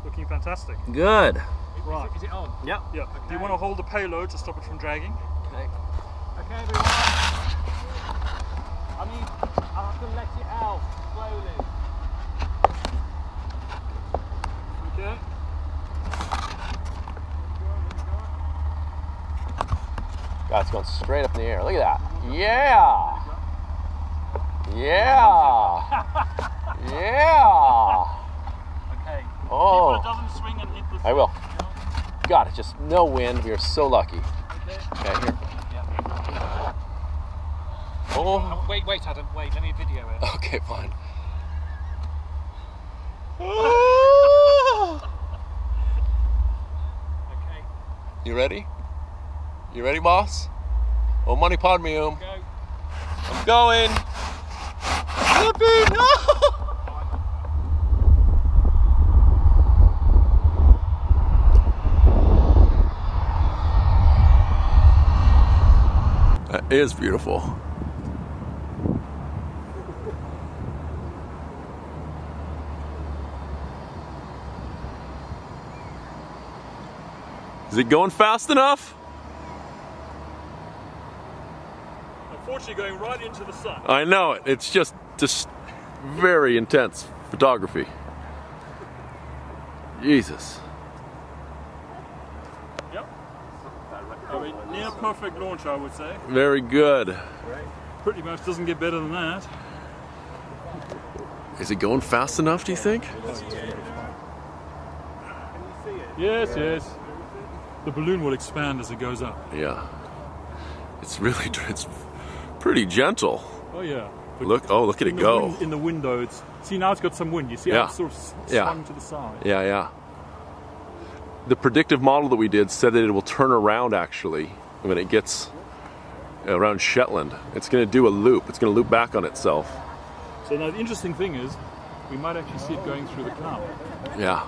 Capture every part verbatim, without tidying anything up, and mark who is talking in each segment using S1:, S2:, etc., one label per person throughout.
S1: Looking fantastic.
S2: Good.
S1: Right.
S3: Is it on?
S2: Yep.
S1: Yeah.
S3: Okay.
S1: Do you want to hold the payload to stop it from dragging?
S2: Okay.
S3: Okay, everyone. I need. I'll have to let it out slowly.
S1: Okay.
S2: God, it's going straight up in the air. Look at that. Yeah. Yeah. Yeah.
S3: Okay.
S2: Oh.
S1: It doesn't swing and hit the.
S2: I will. God, it's just no wind. We are so lucky.
S1: Okay.
S2: Okay, here.
S3: Yeah.
S2: Oh.
S3: Oh, wait, wait, Adam. Wait, let me video it.
S2: Okay, fine.
S3: Okay.
S2: You ready? You ready, boss? Oh, money pod me, um.
S3: Go.
S2: I'm going. Yippee! No! That is beautiful. Is it going fast enough?
S1: Unfortunately, going right into the sun.
S2: I know it. It's just just very intense photography. Jesus.
S1: Yep. I mean, near perfect launch, I would say.
S2: Very good.
S1: Pretty much doesn't get better than that.
S2: Is it going fast enough, do you think?
S1: Yes, yes. The balloon will expand as it goes up.
S2: Yeah. It's really, it's pretty gentle.
S1: Oh yeah. But
S2: Look, oh, look at it
S1: in the
S2: go.
S1: wind- in the window, it's, see now it's got some wind. You see
S2: Yeah.
S1: how it's sort of s-
S2: Yeah.
S1: swung to the side.
S2: Yeah, yeah. The predictive model that we did said that it will turn around actually when it gets around Shetland. It's going to do a loop. It's going to loop back on itself.
S1: So now the interesting thing is, we might actually see it going through the cloud.
S2: Yeah.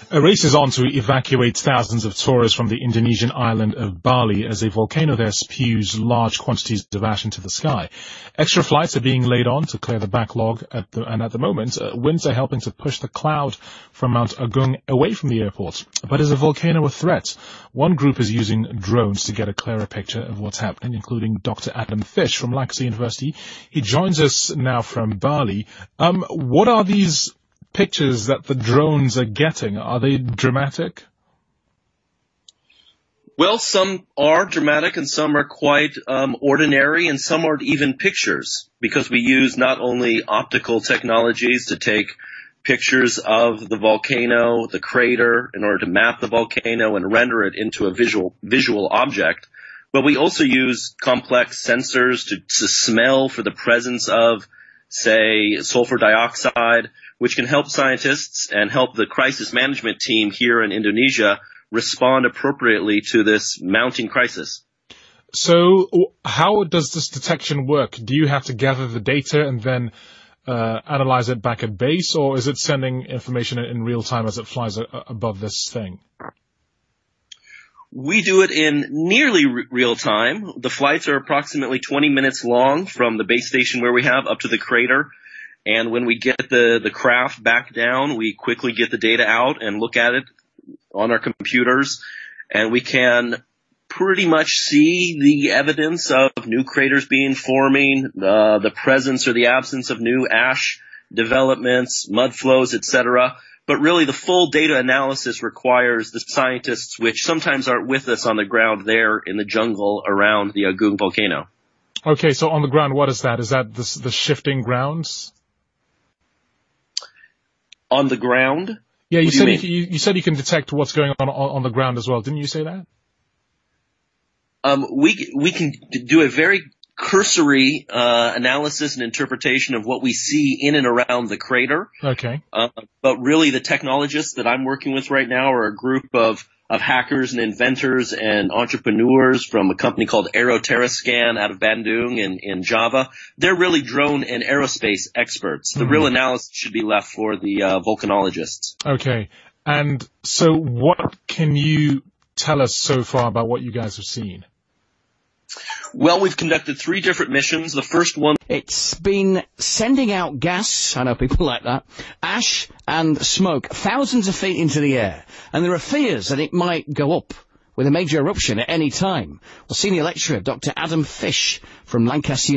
S4: A race is on to evacuate thousands of tourists from the Indonesian island of Bali as a volcano there spews large quantities of ash into the sky. Extra flights are being laid on to clear the backlog, at the, and at the moment, uh, winds are helping to push the cloud from Mount Agung away from the airport. But is a volcano a threat? One group is using drones to get a clearer picture of what's happening, including Doctor Adam Fish from Lancaster University. He joins us now from Bali. Um, what are these pictures that the drones are getting? Are they dramatic?
S5: Well, some are dramatic and some are quite um, ordinary, and some are even pictures, because we use not only optical technologies to take pictures of the volcano, the crater, in order to map the volcano and render it into a visual visual object, but we also use complex sensors to, to smell for the presence of, say, sulfur dioxide, which can help scientists and help the crisis management team here in Indonesia respond appropriately to this mounting crisis.
S4: So how does this detection work? Do you have to gather the data and then uh, analyze it back at base, or is it sending information in real time as it flies a- above this thing?
S5: We do it in nearly re- real time. The flights are approximately twenty minutes long from the base station where we have up to the crater. And when we get the, the craft back down, we quickly get the data out and look at it on our computers. And we can pretty much see the evidence of new craters being forming, uh, the presence or the absence of new ash developments, mud flows, et cetera. But really the full data analysis requires the scientists, which sometimes aren't with us on the ground there in the jungle around the Agung volcano.
S4: Okay, so on the ground, what is that? Is that the, the shifting grounds?
S5: On the ground?
S4: Yeah, you
S5: What do
S4: said
S5: you
S4: you,
S5: mean?
S4: you, you said you can detect what's going on, on on the ground as well. Didn't you say that?
S5: Um, we we can do a very cursory uh, analysis and interpretation of what we see in and around the crater.
S4: Okay.
S5: Uh, but really, the technologists that I'm working with right now are a group of of hackers and inventors and entrepreneurs from a company called Aeroterrascan out of Bandung in, in Java. They're really drone and aerospace experts. The
S4: Mm.
S5: real analysis should be left for the uh, volcanologists.
S4: Okay. And so what can you tell us so far about what you guys have seen?
S5: Well, we've conducted three different missions. The first one
S6: It's been sending out gas, I know people like that, ash and smoke thousands of feet into the air. And there are fears that it might go up with a major eruption at any time. Well, senior lecturer Doctor Adam Fish from Lancaster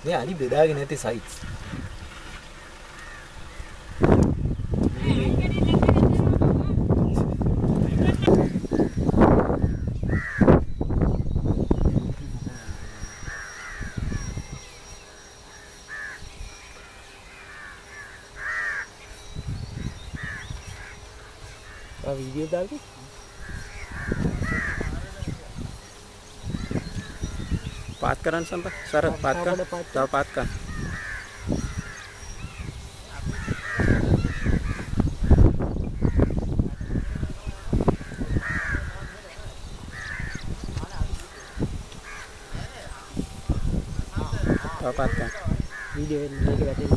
S7: මේ අරි බෙදාගෙන නැති sites. आ video डाल दे पात करा संपा sir पात कर चल पात कर पात कर वीडियो लेके बैठे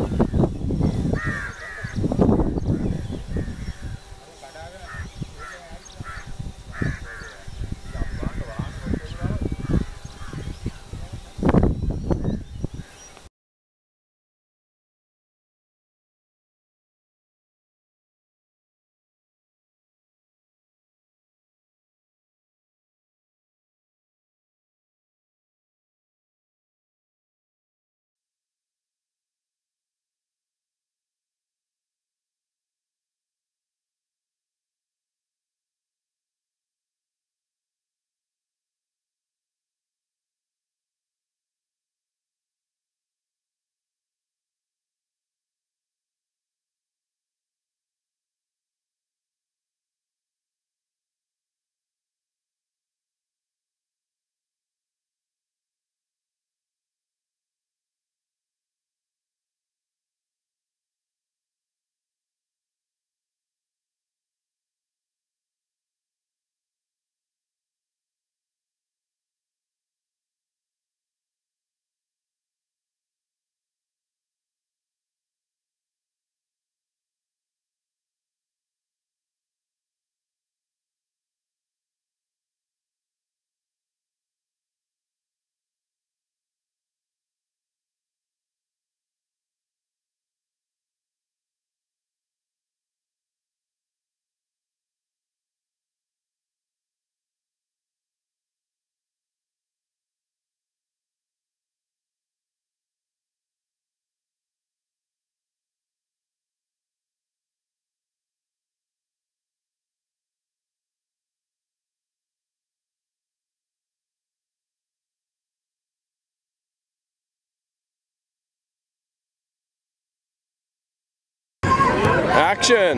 S2: Action!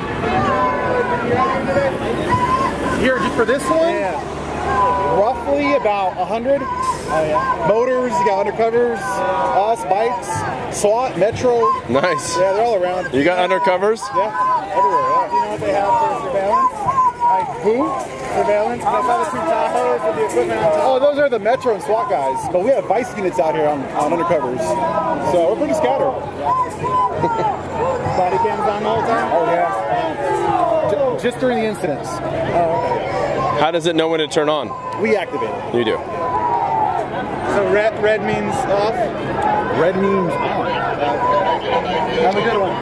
S8: Here, just for this one, yeah. Roughly about a hundred. Oh yeah. Motors, you got undercovers, yeah. Us, bikes, SWAT, Metro.
S2: Nice.
S8: Yeah, they're all around.
S2: You got undercovers?
S8: Yeah, everywhere. Yeah. Do you know what they have for surveillance? Like who? Surveillance. I saw the two Tahoes with the equipment on top. Oh, those are the Metro and SWAT guys. But we have vice units out here on, on undercovers. So we're pretty scattered. Body cams on the whole time? Oh yeah. Just during the incidents. Oh, okay.
S2: How does it know when to turn on?
S8: We activate it.
S2: You do.
S8: So red, red means off? Red means on. Have a good one.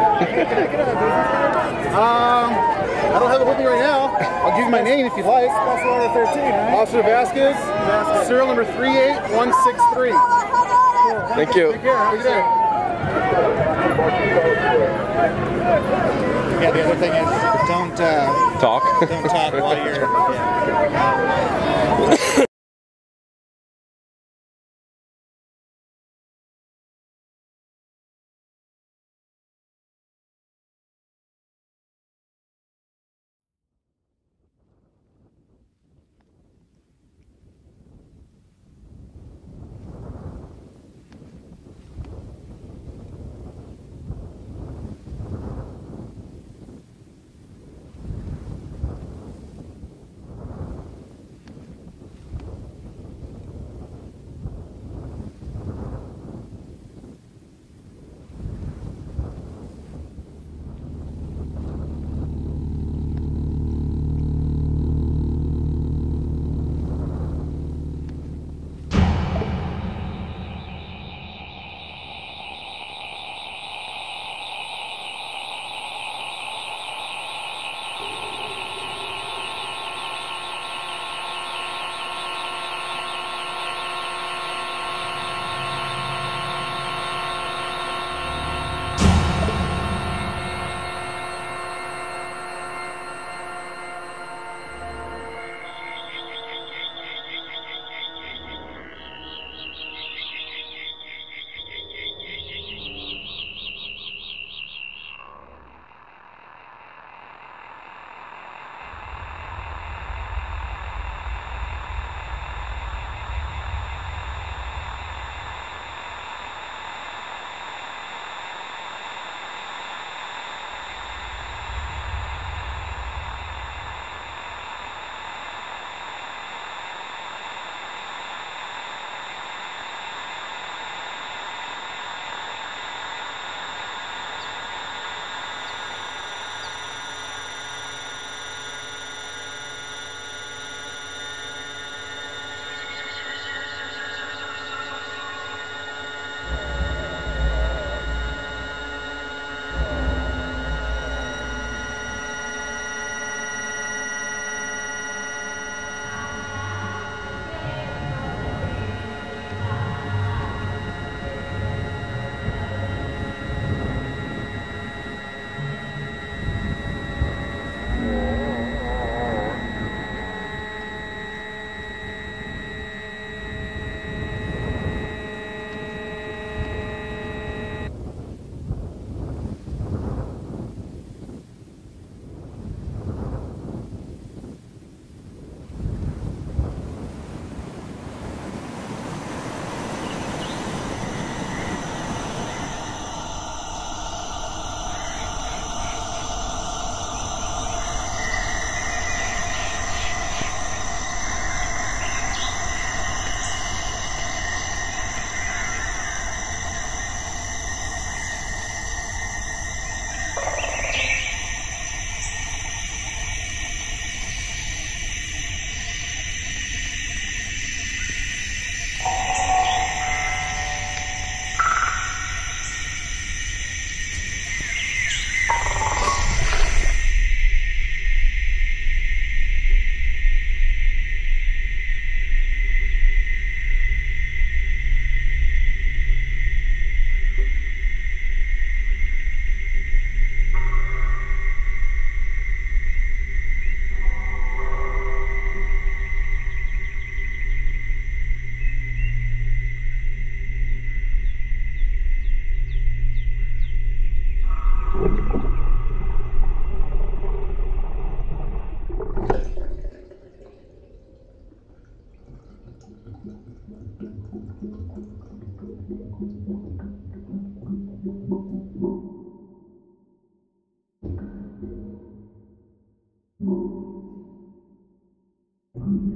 S8: um, I don't have it with me right now. I'll give you my name if you'd like. Special Order thirteen, right? Officer Vasquez, Vasquez. Serial number three eight one six three. Cool. Thank,
S2: Thank you.
S8: Take care. Have a good day. Yeah, the other thing is don't uh,
S2: talk.
S8: Don't talk while you're. Yeah.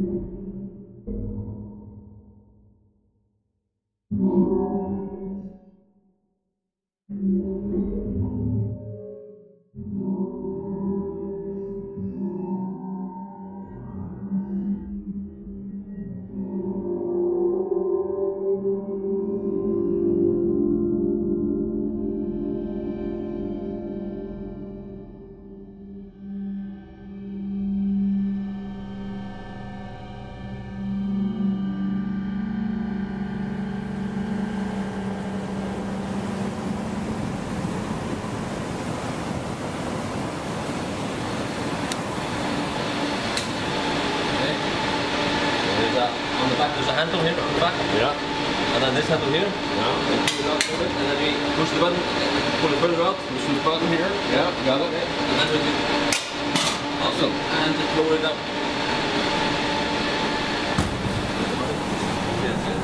S9: On the back, there's a handle here on the back.
S2: Yeah.
S9: And then this handle here. Yeah. And pull it out a little bit, and then we push the button, pull it further out, push the button here. Yeah, got it. Okay. And then we do. Awesome. And just lower it up. Yes, yes.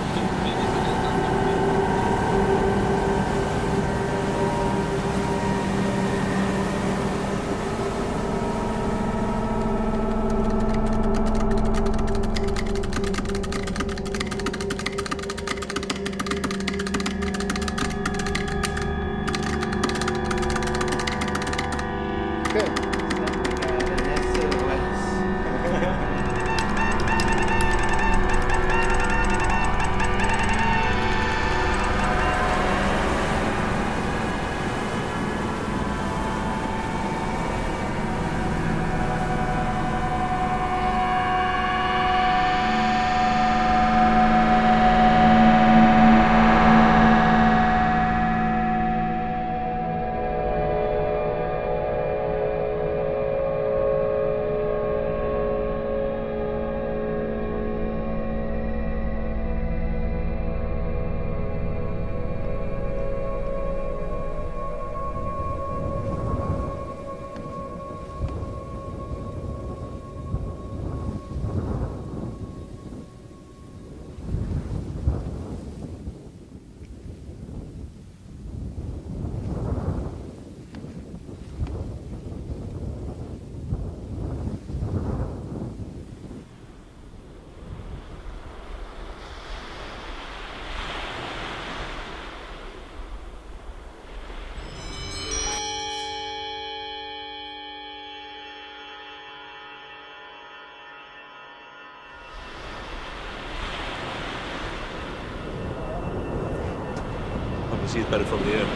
S2: See it better from the air.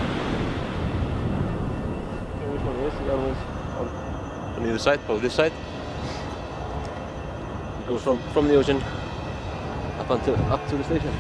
S9: Which one is? The other one's on.
S2: On the other side, probably this side.
S9: It goes from, from the ocean up until up to the station.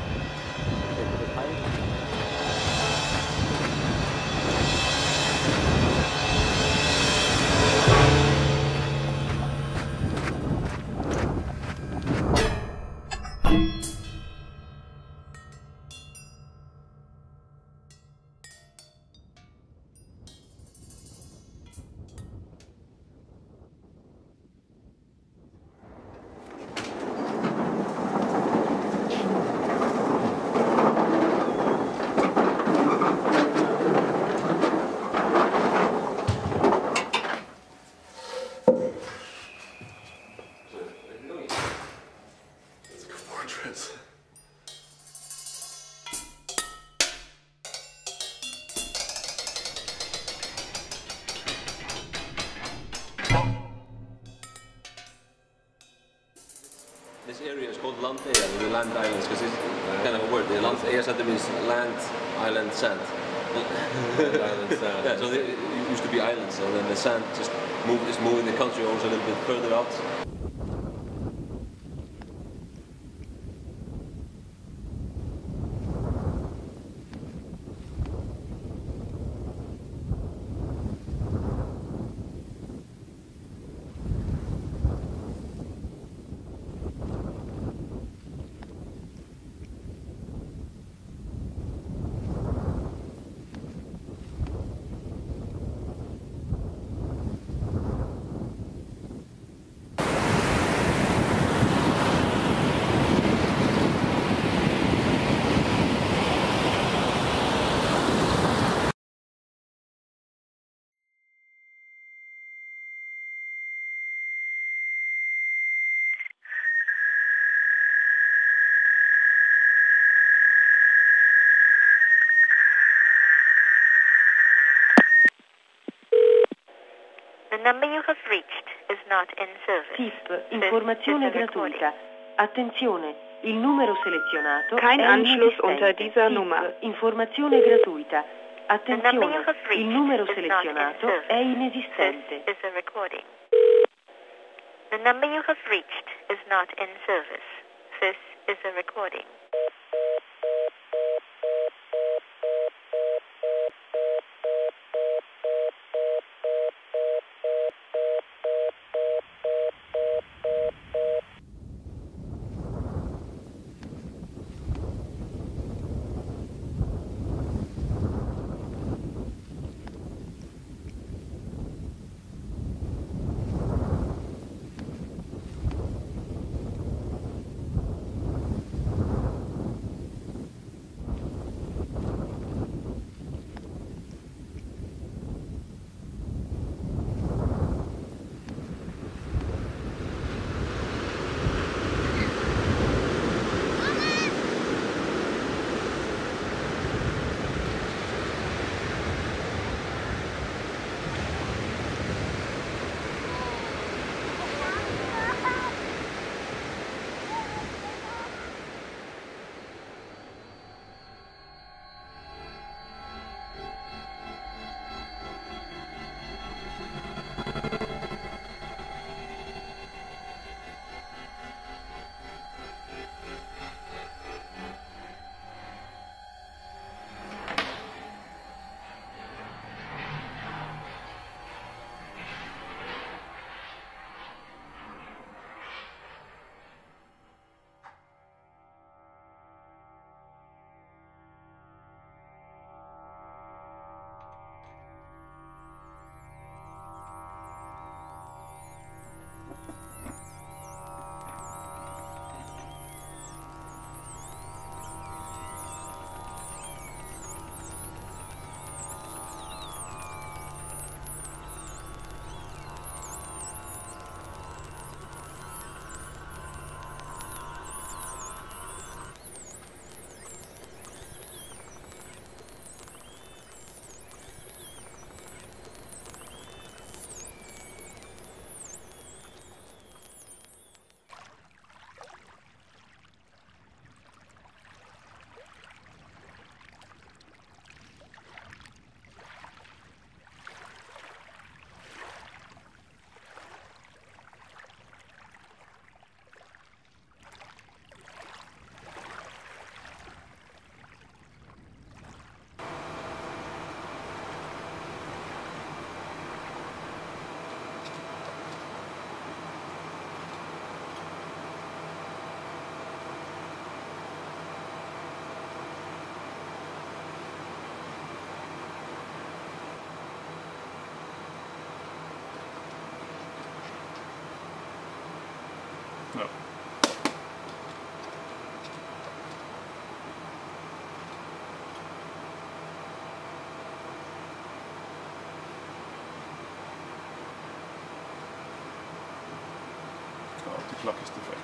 S9: This area is called Land Ea, the land islands, because it's kind of a word. The Land Ea center means land, island, sand.
S2: Land, island, sand.
S9: Yeah, so it used to be islands, and then the sand just moved, is moving the country also a little bit further out.
S10: number you have reached is not in service.
S11: Tip, informazione gratuita. Attenzione, il numero selezionato
S12: Kein
S11: è
S12: Anschluss
S11: inesistente.
S12: unter dieser
S11: Tip,
S12: Nummer.
S11: informazione gratuita. Attenzione, il numero selezionato è inesistente.
S10: This is a recording. The number you have reached is not in service. This is a recording.
S1: No. Oh, the clock is defect.